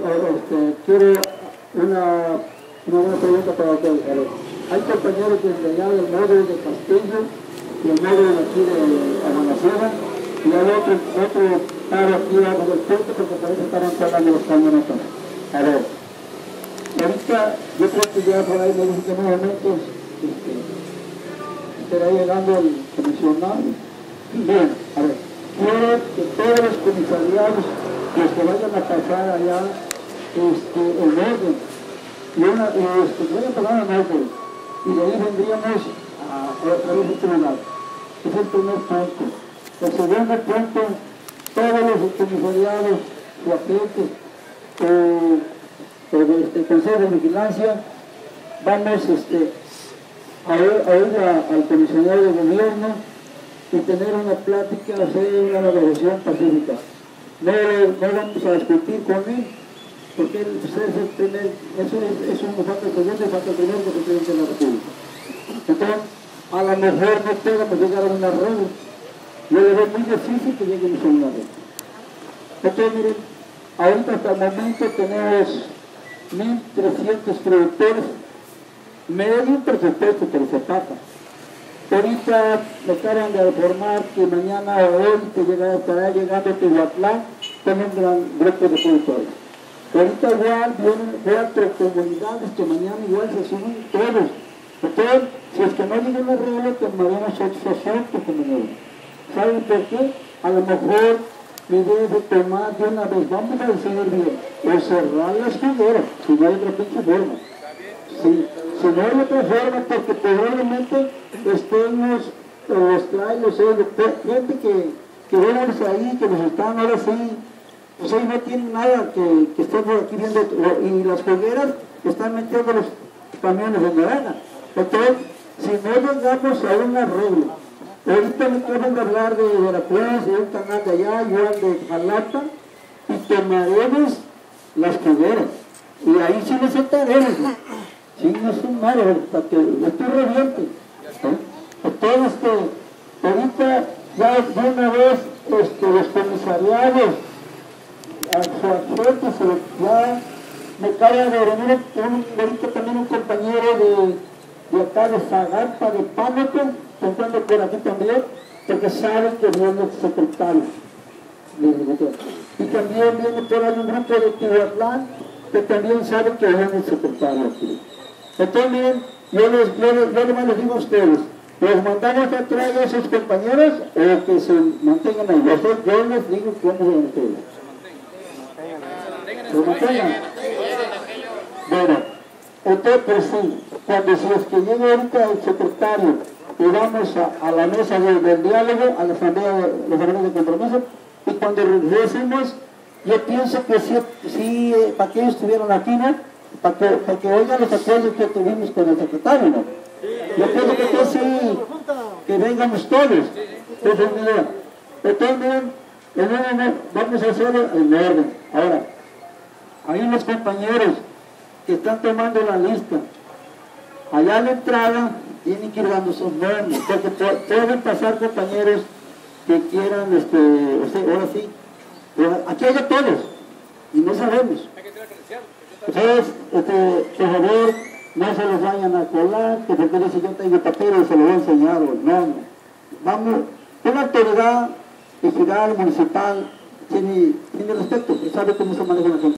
quiero una buena pregunta para ustedes. Hay compañeros desde allá del módulo de Castillo y el módulo de aquí de Amanacera, y hay otro paro aquí abajo del puente porque parece que están entrando los camionetas. A ver, ahorita yo creo que ya por ahí me dicen que en unos momentos estará llegando el comisionado. Bien, a ver, quiero que todos los comisariados, los que vayan a pasar allá, en orden, y vayan a pasar en orden, y de ahí vendríamos a través de este lugar. Es el primer punto. El segundo punto, todos los comisariados, guapetes, el Consejo de Vigilancia, vamos a ir al comisionado de gobierno y tener una plática, hacer una negociación pacífica. No vamos a discutir con él, porque él es el primer, eso no falta el segundo y falta el primero que es el presidente de la República. Entonces, a lo mejor no podemos llegar a un arreglo. Yo le veo muy difícil que lleguemos a un arreglo. Entonces, miren, ahorita hasta el momento tenemos 1.300 productores. Me doy un presupuesto que les pasa. Ahorita me acaban de informar que mañana o hoy estará llegando a Tihuatlán con un gran grupo de productores. Ahorita igual vienen 4 comunidades que mañana igual se suben todos. Entonces, si es que no llega un arreglo, tomaremos otros asuntos como nuevo. ¿Saben por qué? A lo mejor mi idea es de tomar de una vez, vamos a decidir bien, o cerrar las figuras, si no hay otra pinche forma. Sí, si no hay otra forma, porque probablemente estemos, los trailers, gente que vemos ahí, que nos están ahora sí, pues ahí no tienen nada que estemos aquí viendo, y las fogueras están metiendo los camiones de naranja. Entonces, si no llegamos a un arreglo, ahorita me acaban de hablar de Veracruz, de un canal de allá, igual de Jalapa, y tomaremos las fogueras, y ahí sí nos sentaremos. Sí, no es un malo, para que esto reviente. Entonces, ahorita ya de una vez los comisariados, a su suerte, ya me acaba de venir ahorita también un compañero de acá de Zagarpa, de Pánuco, entrando por aquí también, porque saben que viene el secretario. Y también viene por ahí un grupo de Tihuatlán, que también saben que viene el secretario aquí. Entonces, miren, yo les digo a ustedes, ¿los mandamos atrás a esos compañeros o que se mantengan ahí? Yo les digo cómo ven ustedes. ¿Se mantengan? Bueno, entonces, pues sí, cuando si es que llega ahorita el secretario y vamos a la mesa del diálogo, a la asamblea de compromiso, y cuando regresemos, yo pienso que sí para que ellos estuvieran aquí, ¿no? Para que oigan los acuerdos que tuvimos con el secretario, ¿no? Yo pienso que sí, que vengamos todos. Entonces, miren, vamos a hacerlo en orden. Ahora, hay unos compañeros que están tomando la lista. Allá a la entrada tienen que ir dando sus nombres, porque pueden pasar compañeros que quieran, ahora sí, aquí hay de todos, y no sabemos. Entonces, por favor, no se los vayan a colar, que porque dice yo tengo papel y se lo voy a enseñar, no. Vamos, una autoridad ejidal, municipal, tiene respeto, sabe cómo se maneja la gente.